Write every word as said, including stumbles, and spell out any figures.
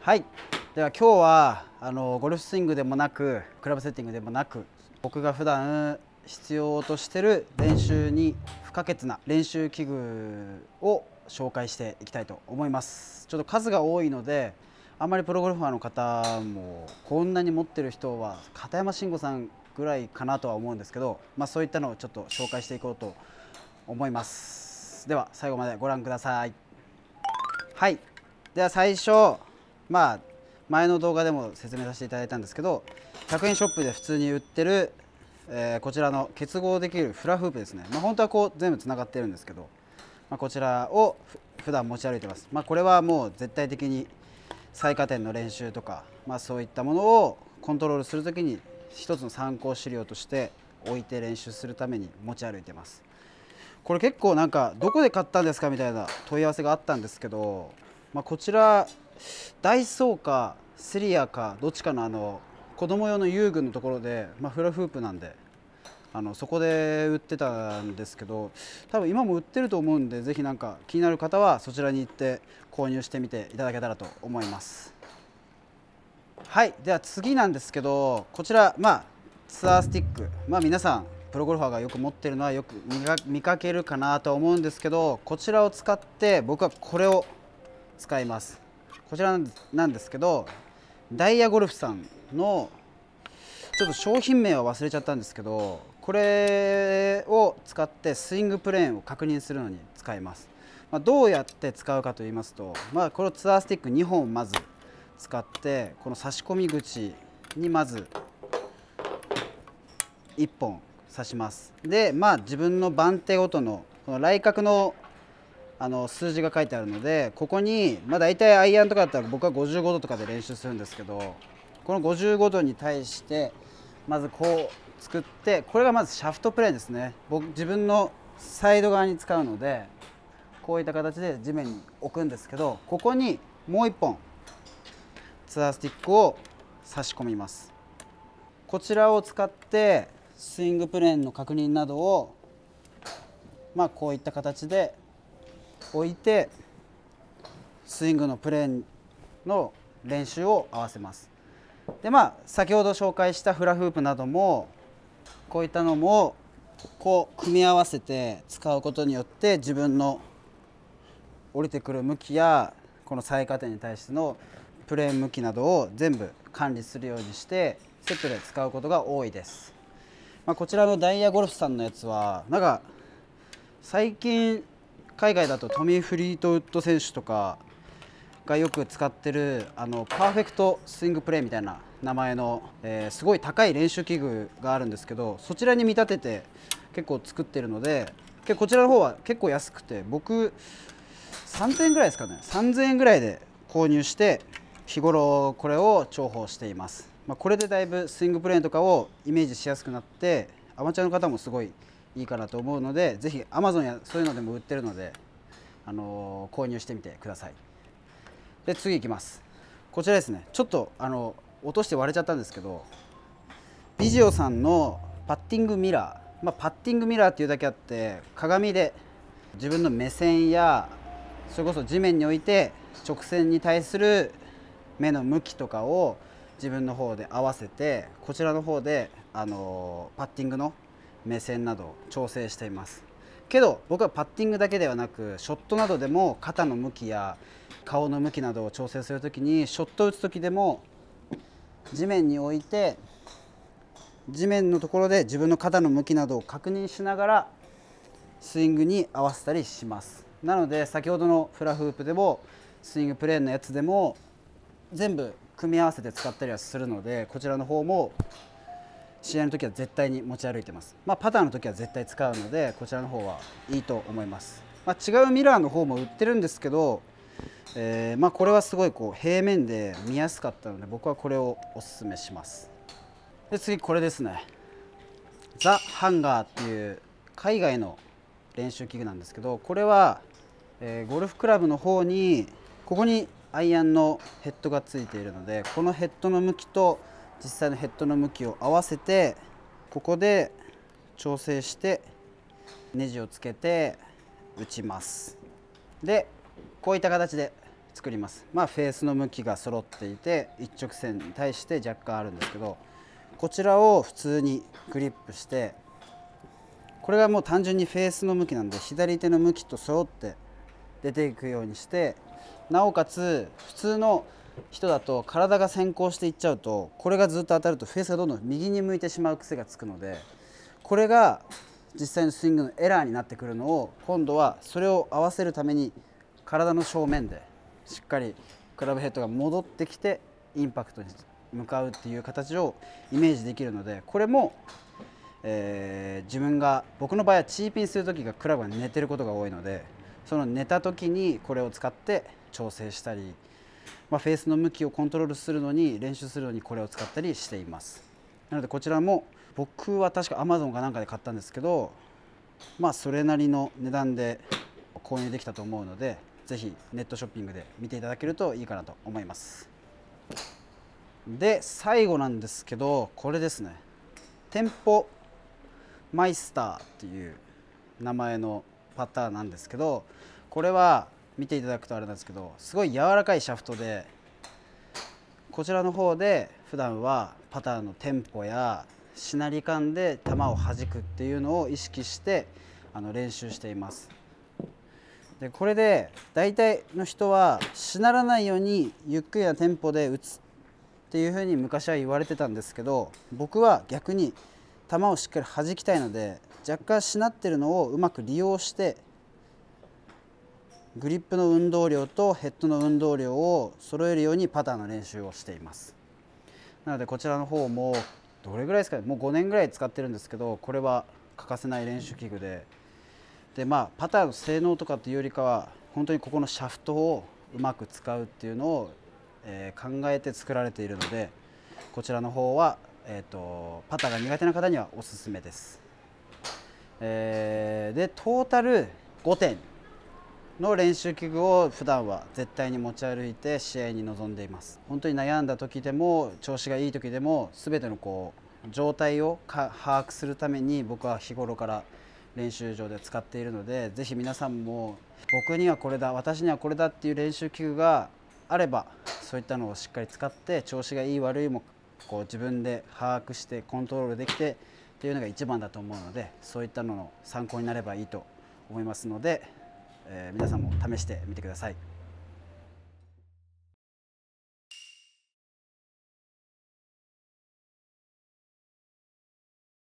はい、では今日はあのゴルフスイングでもなくクラブセッティングでもなく、僕が普段必要としている練習に不可欠な練習器具を紹介していきたいと思います。ちょっと数が多いのであんまりプロゴルファーの方もこんなに持ってる人は片山慎吾さんぐらいかなとは思うんですけど、まあ、そういったのをちょっと紹介していこうと思います。では最後までご覧ください。はい、では最初、まあ前の動画でも説明させていただいたんですけど、ひゃくえんショップで普通に売ってる、えー、こちらの結合できるフラフープですね。まあ、本当はこう全部つながってるんですけど、まあ、こちらを普段持ち歩いてます。まあ、これはもう絶対的に最下点の練習とか、まあ、そういったものをコントロールするときに一つの参考資料として置いて練習するために持ち歩いてます。これ結構なんかどこで買ったんですかみたいな問い合わせがあったんですけど、まあ、こちらダイソーかセリアかどっちかのあの子供用の遊具のところで、まあ、フラフープなんであのそこで売ってたんですけど、多分今も売ってると思うんで、ぜひなんか気になる方はそちらに行って購入してみていただけたらと思います。はい、では次なんですけど、こちらまあツアースティック、まあ皆さんプロゴルファーがよく持ってるのはよく見かけるかなと思うんですけど、こちらを使って僕はこれを使います。こちらなんですけど、ダイヤゴルフさんのちょっと商品名は忘れちゃったんですけど、これを使ってスイングプレーンを確認するのに使います。まあ、どうやって使うかと言いますと、まあ、このツアースティックにほんまず使って、この差し込み口にまずいっぽん刺します。で、まあ自分の番手ごとのこの来角のあの数字が書いてあるので、ここに、まあ、大体アイアンとかだったら僕はごじゅうごどとかで練習するんですけど、このごじゅうごどに対してまずこう作って、これがまずシャフトプレーンですね。僕自分のサイド側に使うのでこういった形で地面に置くんですけど、ここにもういっぽんツアースティックを差し込みます。こちらを使ってスイングプレーンの確認などを、まあ、こういった形で置いてスイングのプレーンの練習を合わせます。でまあ先ほど紹介したフラフープなどもこういったのもこう組み合わせて使うことによって、自分の降りてくる向きやこの最下点に対してのプレーン向きなどを全部管理するようにしてセットで使うことが多いです。まあ、こちらのダイヤゴルフさんのやつはなんか最近海外だとトミー・フリートウッド選手とかがよく使ってるあのパーフェクトスイングプレーみたいな名前の、えー、すごい高い練習器具があるんですけど、そちらに見立てて結構作ってるので、結構こちらの方は結構安くて、僕さんぜんえんぐらいですかね、さんぜんえんぐらいで購入して日頃これを重宝しています。まあ、これでだいぶスイングプレーンとかをイメージしやすくなって、アマチュアの方もすごいいいかなと思うので、ぜひ アマゾン やそういうのでも売ってるので、あのー、購入してみてください。で次いきます。こちらですね、ちょっとあの落として割れちゃったんですけど、ビジオさんのパッティングミラー、まあ、パッティングミラーっていうだけあって鏡で自分の目線やそれこそ地面に置いて直線に対する目の向きとかを自分の方で合わせて、こちらの方であのパッティングの目線などを調整しています。けど僕はパッティングだけではなく、ショットなどでも肩の向きや顔の向きなどを調整するときに、ショットを打つときでも地面に置いて地面のところで自分の肩の向きなどを確認しながらスイングに合わせたりします。なので先ほどのフラフープでもスイングプレーンのやつでも全部組み合わせて使ったりはするので、こちらの方も試合の時は絶対に持ち歩いてます。まあ、パターの時は絶対使うので、こちらの方はいいと思います。まあ、違うミラーの方も売ってるんですけど、えー、まあこれはすごいこう平面で見やすかったので僕はこれをおすすめします。で次これですね、ザ・ハンガーっていう海外の練習器具なんですけど、これは、えー、ゴルフクラブの方にここにアイアンのヘッドがついているので、このヘッドの向きと実際のヘッドの向きを合わせてここで調整してネジをつけて打ちます。でこういった形で作ります。まあフェースの向きが揃っていて一直線に対して若干あるんですけど、こちらを普通にグリップして、これがもう単純にフェースの向きなんで左手の向きと揃って出ていくようにして、なおかつ普通の人だと体が先行していっちゃうと、これがずっと当たるとフェースがどんどん右に向いてしまう癖がつくので、これが実際のスイングのエラーになってくるのを、今度はそれを合わせるために体の正面でしっかりクラブヘッドが戻ってきてインパクトに向かうっていう形をイメージできるので、これも、えー、自分が僕の場合はチーピンする時がクラブが寝てることが多いので、その寝た時にこれを使って調整したり、まあ、フェースの向きをコントロールするのに練習するのにこれを使ったりしています。なのでこちらも僕は確か Amazon かなんかで買ったんですけど、まあそれなりの値段で購入できたと思うので、ぜひネットショッピングで見ていただけるといいかなと思います。で最後なんですけど、これですね、テンポマイスターっていう名前のパターンなんですけど、これは見ていただくとあれなんですけど、すごい柔らかいシャフトで、こちらの方で普段はパターのテンポやしなり感で球を弾くっていうのを意識してあの練習しています。でこれで大体の人はしならないようにゆっくりなテンポで打つっていうふうに昔は言われてたんですけど、僕は逆に球をしっかり弾きたいので、若干しなってるのをうまく利用してグリップの運動量とヘッドの運動量を揃えるようにパターの練習をしています。なのでこちらの方もどれぐらいですかね、もうごねんぐらい使ってるんですけど、これは欠かせない練習器具で、でまあパターの性能とかっていうよりかは本当にここのシャフトをうまく使うっていうのを、えー、考えて作られているので、こちらの方は、えー、とパターが苦手な方にはおすすめです。えー、でトータルごてんの練習器具を普段は絶対に持ち歩いて試合に臨んでいます。本当に悩んだ時でも調子がいい時でも全てのこう状態を把握するために僕は日頃から練習場で使っているので、ぜひ皆さんも僕にはこれだ、私にはこれだっていう練習器具があれば、そういったのをしっかり使って調子がいい悪いもこう自分で把握してコントロールできてっていうのが一番だと思うので、そういったのの参考になればいいと思いますので、えー、皆さんも試してみてください。